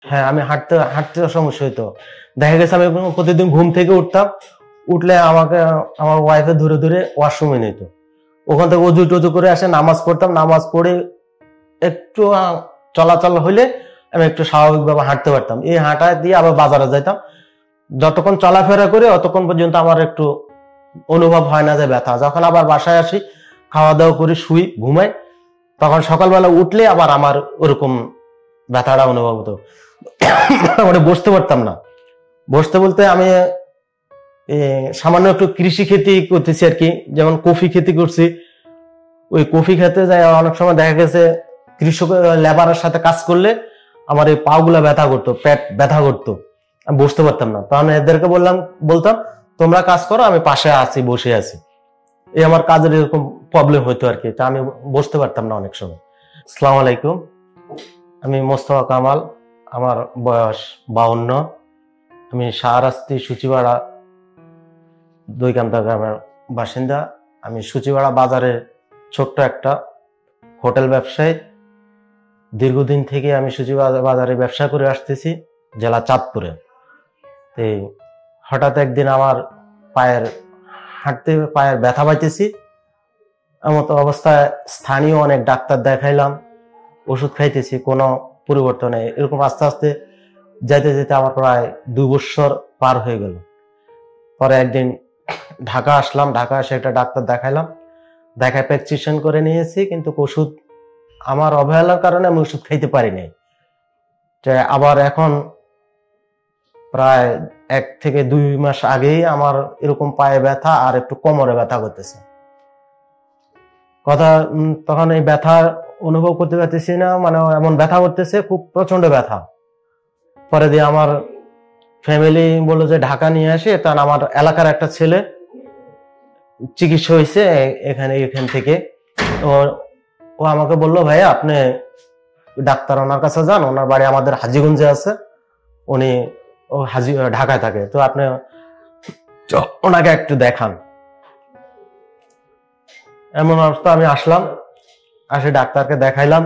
হ্যাঁ, আমি হাঁটতে হাঁটতে সমস্যা হইতো। দেখা গেছে আমি প্রতিদিন ঘুম থেকে উঠতাম, উঠলে আমাকে আমার ওয়াইফে ধরে ধরে ওয়াশরুমে নিত। ওখান থেকে অজু টজু করে আসে, নামাজ পড়তাম, নামাজ পড়ে একটু চলাচল হইলে আমি একটু স্বাভাবিকভাবে হাঁটতে পারতাম। এই হাঁটা দিয়ে আবার বাজারে যাইতাম। যতক্ষণ চলাফেরা করে অতক্ষণ পর্যন্ত আমার একটু অনুভব হয় না যে ব্যথা। যখন আবার বাসায় আসি, খাওয়া দাওয়া করি, শুই, ঘুমাই, তখন সকালবেলা উঠলে আবার আমার ওরকম ব্যথাটা অনুভব হতো। মানে বসতে পারতাম না। বসতে বলতে আমি সামান্য একটু কৃষি খেতি করতেছি আর কি, যেমন কফি খেতি করছি। ওই কফি খেতে যাই অনেক সময় দেখা গেছে কৃষক লেবারের সাথে কাজ করলে আমার এই পা গুলা ব্যথা করতো, পেট ব্যথা করতো, আমি বসতে পারতাম না। তখন এদেরকে বলতাম তোমরা কাজ করো, আমি পাশে আছি, বসে আছি। এই আমার কাজের এরকম প্রবলেম হইতো আর কি, তা আমি বসতে পারতাম না অনেক সময়। আসসালামু আলাইকুম, আমি মোস্তফা কামাল, আমার বয়স 52। আমি শাহরাস্তি সূচিপাড়া দুইকান্দা গ্রামের বাসিন্দা। আমি সূচিপাড়া বাজারে ছোট্ট একটা হোটেল ব্যবসায়ী। দীর্ঘদিন থেকে আমি সূচিপাড়া বাজারে ব্যবসা করে আসতেছি, জেলা চাঁদপুরে। এই হঠাৎ একদিন আমার হাঁটতে পায়ের ব্যথা পাইতেছি। এমত অবস্থায় স্থানীয় অনেক ডাক্তার দেখাইলাম, ওষুধ খাইতেছি, কোনো পরিবর্তন নেই। এরকম আস্তে আস্তে যাইতে যেতে আমার প্রায় 2 বছর পার হয়ে গেল। পরে একদিন ঢাকা আসলাম, ঢাকা এসে একটা ডাক্তার দেখাইলাম, দেখায় প্রেসক্রিপশন করে নিয়েছি, কিন্তু ওষুধ আমার অবহেলার কারণে আমি ওষুধ খাইতে পারিনি। আবার এখন প্রায় 1 থেকে 2 মাস আগেই আমার এরকম পায়ে ব্যথা আর একটু কোমরে ব্যথা করতেছে। তখন এই ব্যথা অনুভব করতে পারতেছি না, মানে এমন ব্যথা করতেছে, খুব প্রচন্ড ব্যথা। পরে দিয়ে আমার ফ্যামিলি বললো যে ঢাকা নিয়ে আসে। তখন আমার এলাকার একটা ছেলে চিকিৎসা হয়েছে এখান থেকে। ও আমাকে বললো, ভাইয়া আপনি ডাক্তার ওনার কাছে যান, ওনার বাড়ি আমাদের হাজীগঞ্জে আছে, উনি ঢাকায় থাকে, তো আপনি ওনাকে একটু দেখান। এমন অবস্থা আমি আসলাম, আসে ডাক্তারকে দেখাইলাম।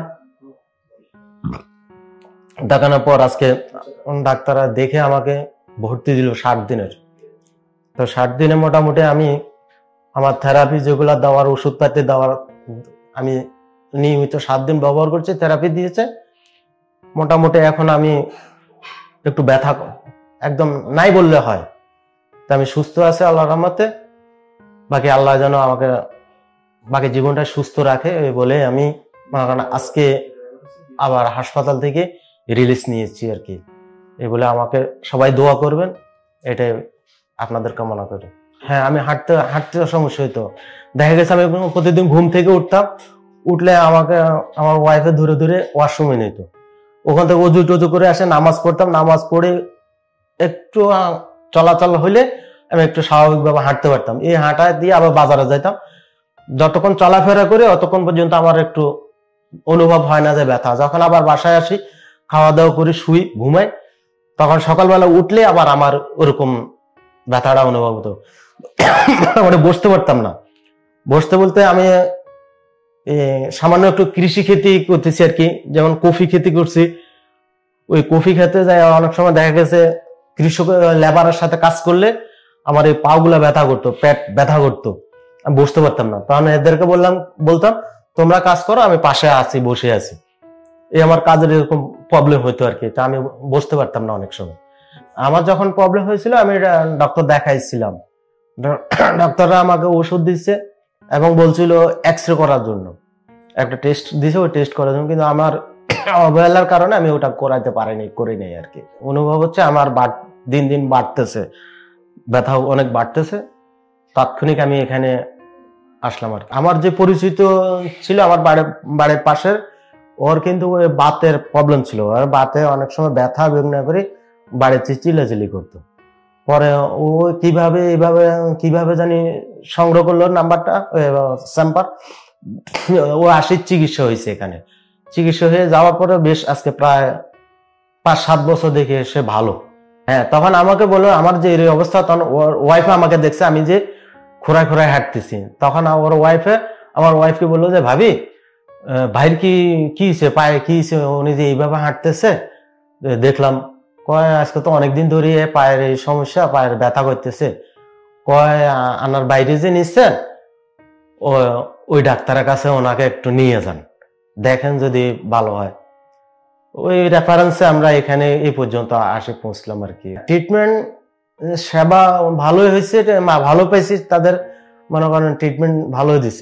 দেখানোর পর আজকে ডাক্তাররা দেখে আমাকে ভর্তি দিল 60 দিনের। তো 60 দিনে মোটামুটি আমি আমার থেরাপি যেগুলো দেওয়ার, ওষুধপাতি দেওয়ার, আমি নিয়মিত 7 দিন ব্যবহার করছি, থেরাপি দিয়েছে। মোটামুটি এখন আমি একটু ব্যথা একদম নাই বললে হয়। তা আমি সুস্থ আছি আল্লাহর রহমতে। বাকি আল্লাহ যেন আমাকে বাকি জীবনটা সুস্থ রাখে এই বলে আমি আজকে আবার হাসপাতাল থেকে রিলিজ নিয়েছি আর কি। এই বলে আমাকে সবাই দোয়া করবেন, এটাই আপনাদের কামনা করি। হ্যাঁ, আমি হাঁটতে সমস্যা হইতো। দেখা গেছে আমি প্রতিদিন ঘুম থেকে উঠতাম, উঠলে আমাকে আমার ওয়াইফে ধরে ধরে ওয়াশরুমে নিত। ওখান থেকে অজু টজু করে আসে, নামাজ পড়তাম, নামাজ পড়ে একটু চলাচল হইলে আমি একটু স্বাভাবিকভাবে হাঁটতে পারতাম। এই হাঁটা দিয়ে আবার বাজারে যাইতাম। যতক্ষণ চলাফেরা করে অতক্ষণ পর্যন্ত আমার একটু অনুভব হয় না যে ব্যথা। যখন আবার বাসায় আসি, খাওয়া দাওয়া করি, শুই, ঘুমাই, তখন সকালবেলা উঠলে আবার আমার ওরকম ব্যথাটা অনুভব হতো। মানে বসতে পারতাম না। বসতে বলতে আমি সামান্য একটু কৃষি খেতি করতেছি আর কি, যেমন কফি খেতি করছি। ওই কফি খেতে যাই অনেক সময় দেখা গেছে কৃষক লেবারের সাথে কাজ করলে আমার এই পা গুলা ব্যথা করতো, পেট ব্যথা করতো, আমি বসতে পারতাম না। তখন এদেরকে বলতাম তোমরা কাজ করো, আমি পাশে আছি, বসে আছি। এই আমার কাজের এরকম প্রবলেম হইতো আর কি, তা আমি বসতে পারতাম না অনেক সময়। আমার যখন প্রবলেম হয়েছিল আমি ডক্টর দেখাইছিলাম। ডক্টররা আমাকে ওষুধ দিচ্ছে এবং বলছিল এক্সরে করার জন্য, একটা টেস্ট দিছে, ওই টেস্ট করার জন্য, কিন্তু আমার অবহেলার কারণে আমি ওটা করি নাই আর কি। অনুভব হচ্ছে আমার দিন দিন বাড়তেছে, ব্যথা অনেক বাড়তেছে। তাৎক্ষণিক আমি এখানে আসলাম আর কি। আমার যে পরিচিত ছিল আমার বাড়ির পাশের, ওর কিন্তু বাতের প্রবলেম ছিল, আর বাতে অনেক সময় ব্যথা বেদনা করে বাড়িতে চিল্লাচিল্লি করতো। পরে ও কিভাবে জানি সংগ্রহ করলো নাম্বারটা, স্যাম্পার, ও আসির চিকিৎসা হয়েছে এখানে। চিকিৎসা হয়ে যাওয়ার পরে বেশ আজকে প্রায় 5-7 বছর দেখে সে ভালো। হ্যাঁ, তখন আমাকে বললো আমার যে এই অবস্থা, তখন ওর ওয়াইফে আমাকে দেখছে আমি যে খোঁড়ায় হাঁটতেছি, তখন আমার ওয়াইফকে বললো যে ভাইয়ের কি পায়ে কি, উনি যে এইভাবে হাঁটতেছে, দেখলাম, কয় আজকে তো অনেকদিন ধরে পায়ের এই সমস্যা, পায়ের ব্যথা করতেছে, কয় আনার বাইরে যে নিচ্ছেন ওই ডাক্তারের কাছে ওনাকে একটু নিয়ে যান, দেখেন যদি ভালো হয়। ওই রেফারেন্সে আমরা এখানে এই পর্যন্ত আসে পৌঁছলাম আর কি। ট্রিটমেন্ট সেবা ভালোই হয়েছে, ভালো পাইছি, তাদের মনে করেন ট্রিটমেন্ট ভালোই দিছে।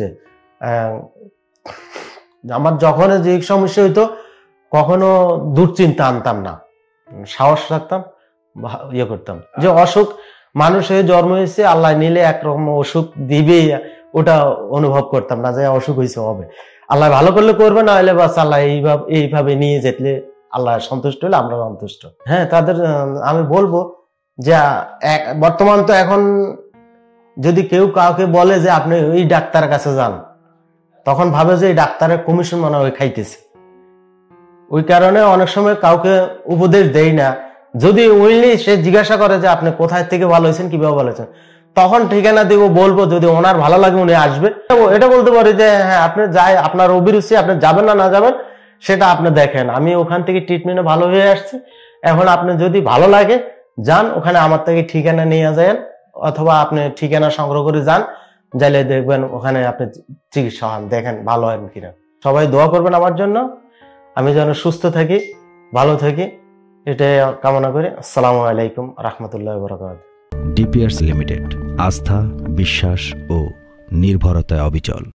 আমার যখন যে সমস্যা হইতো কখনো দুশ্চিন্তা আনতাম না, সাহস রাখতাম, ইয়ে করতাম যে অসুখ মানুষের জন্ম হয়েছে, আল্লাহ নিলে একরকম অসুখ দিবে, ওটা অনুভব করতাম না যে অসুখ হয়েছে হবে, আল্লাহ ভালো করলে করবে, না হলে বাস আল্লাহ এইভাবে নিয়ে যেতে আল্লাহ সন্তুষ্ট হলে আমরা সন্তুষ্ট। হ্যাঁ, তাদের আমি বলবো যে বর্তমান তো এখন যদি কেউ কাউকে বলে যে আপনি ওই ডাক্তারের কাছে যান, তখন ভাবে যে এই ডাক্তারের কমিশন মনে হয় খাইতেছে। ওই কারণে অনেক সময় কাউকে উপদেশ দেই না। যদি উইনলি সে জিজ্ঞাসা করে যে আপনি কোথায় থেকে ভালো হয়েছেন, কিভাবে ভালো হয়েছেন, তখন ঠিকানা দিব, বলবো, যদি ওনার ভালো লাগে উনি আসবে। এটা বলতে পারি যে হ্যাঁ আপনি যাই, আপনার অভিরুচি, আপনি যাবেন না যাবেন সেটা আপনি দেখেন। আমি ওখান থেকে ট্রিটমেন্টে ভালো হয়ে আসছি, এখন আপনি যদি ভালো লাগে যান, ওখানে আমার থেকে ঠিকানা নিয়ে যান, অথবা আপনি ঠিকানা সংগ্রহ করে যান, যাইলে দেখবেন ওখানে আপনি চিকিৎসা হন, দেখেন ভালো হয় কিনা। সবাই দোয়া করবেন আমার জন্য, আমি যেন সুস্থ থাকি, ভালো থাকি, এটাই কামনা করি। আসসালামু আলাইকুম রহমতুল্লাহি ওয়া বারাকাতুহু। ডিপিআরস লিমিটেড, আস্থা, বিশ্বাস ও নির্ভরতায় অবিচল।